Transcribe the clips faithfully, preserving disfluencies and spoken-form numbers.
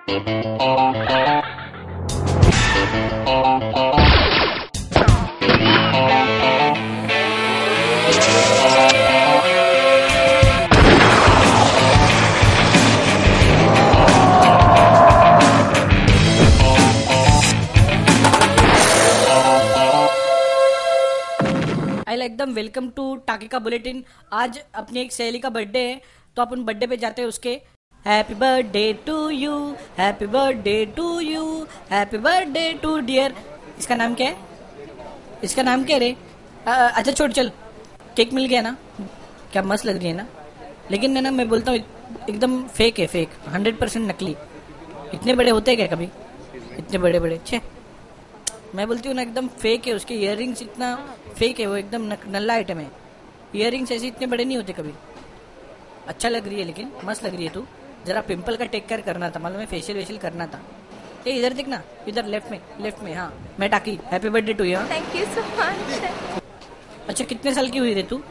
एकदम welcome to टाकी का बुलेटिन। आज अपनी एक सहेली का बर्थडे है, तो अपन बर्थडे पे जाते हैं उसके। Happy birthday to you, happy birthday to you, happy birthday to dear. इसका नाम क्या है? इसका नाम क्या रे? अच्छा छोड़, चल। केक मिल गया ना? क्या मस्त लग रही है ना? लेकिन है ना, मैं बोलता हूँ एकदम फेक है, फेक हंड्रेड परसेंट नकली। इतने बड़े होते हैं क्या कभी? इतने बड़े बड़े छे। मैं बोलती हूँ ना, एकदम फेक है। उसके इयररिंग्स इतना फेक है, वो एकदम नल्ला आइटम है। इयररिंग्स ऐसे इतने बड़े नहीं होते कभी। अच्छा लग रही है, लेकिन मस्त लग रही है तू। जरा पिंपल का टेक केयर करना था, मालूम है, फेशियल वेशियल करना था। ए इधर देखना, इधर लेफ्ट में, लेफ्ट में। हाँ मैं टाकी, happy birthday to you. Thank you so much. अच्छा कितने साल की हुई रे तू?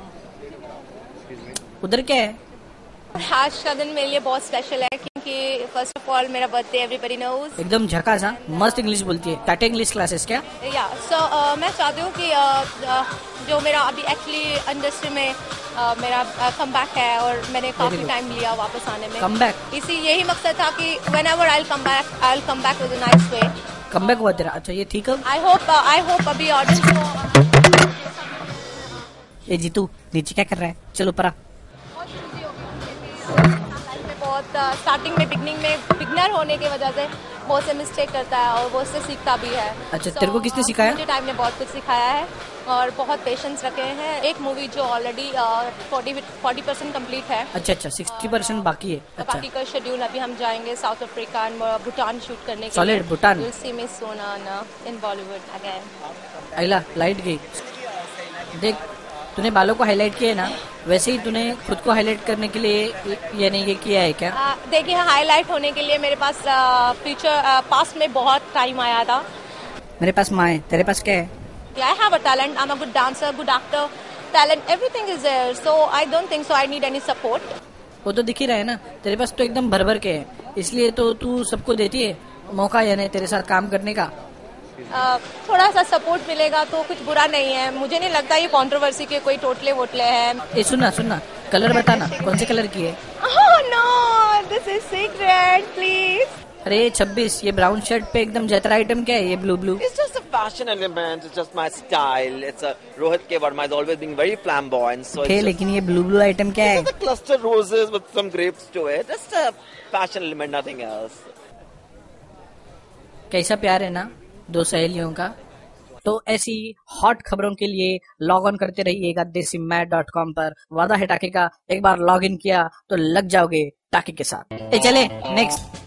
उधर क्या है? आज का दिन मेरे लिए बहुत स्पेशल है, क्योंकि फर्स्ट ऑफ ऑल मेरा बर्थडे एवरीबडी नोज। एकदम झकास। हाँ मस्त इंग्लिश बोलती है। टाटा इंग्लिश क्लासेस क्या? या सो मैं चाहती हूँ कि uh, uh, जो मेरा अभी एक्चुअली इंडस्ट्री में uh, मेरा कम uh, बैक है, और मैंने काफी टाइम लिया वापस आने में। Come back? इसी यही मकसद था कि whenever I will come back, I will come back with a nice way. Come back हुआ तेरा? अच्छा ये ठीक है। आई होप आई होप अभी ऑडियंस को। ये जीतू नीचे क्या कर रहा है? चलो ऊपर आ। बहुत स्टार्टिंग में, बिगनिंग में बिगनर होने की वजह से बहुत से मिस्टेक करता है, और वो उससे सीखता भी है। अच्छा so, तेरे को किसने सिखाया? मुझे टाइम ने बहुत कुछ सिखाया है, और बहुत पेशेंस रखे हैं। एक मूवी जो ऑलरेडी फोर्टी परसेंट कम्प्लीट है। अच्छा अच्छा, सिक्सटी परसेंट बाकी है। अच्छा। बाकी का शेड्यूल अभी हम जाएंगे South Africa and Bhutan shoot करने के solid Bhutan. You'll see me soon on, uh, in Bollywood again. आइला लाइट गई। देख तूने बालों को हाईलाइट किया है ना, वैसे ही तूने खुद को हाईलाइट करने के लिए यानी ये किया है क्या? uh, देखिए, हाईलाइट होने के लिए मेरे पास फ्यूचर पास्ट में बहुत टाइम आया था। मेरे पास माँ है, तेरे पास क्या है? I have a talent. I'm a good dancer, good actor. Talent, everything is there. So I don't think so I need any support. वो तो दिख ही रहा है ना, तेरे पास तो एकदम भर भर के है, इसलिए तो तू सबको देती है मौका, यानी तेरे साथ काम करने का। Uh, थोड़ा सा सपोर्ट मिलेगा तो कुछ बुरा नहीं है। मुझे नहीं लगता ये कंट्रोवर्सी के कोई टोटले वोटले हैं। ए सुनना सुनना, कलर बताना कौन से कलर की है? Oh no, this is secret, please. अरे छब्बीस, ये ब्राउन शर्ट पे एकदम जतरा आइटम क्या है? ये blue blue. It's just a fashion element. It's just my style. It's a Rohit K. Verma has always been very flamboyant. So okay, लेकिन ये ब्लू ब्लू आइटम क्या है? It's just a cluster roses with some grapes to it. Just a fashion element, nothing else. कैसा प्यार है ना दो सहेलियों का। तो ऐसी हॉट खबरों के लिए लॉग ऑन करते रहिएगा देसी मैट डॉट कॉम पर। वादा है टाकी का, एक बार लॉग इन किया तो लग जाओगे टाकी के साथ। ए चले नेक्स्ट।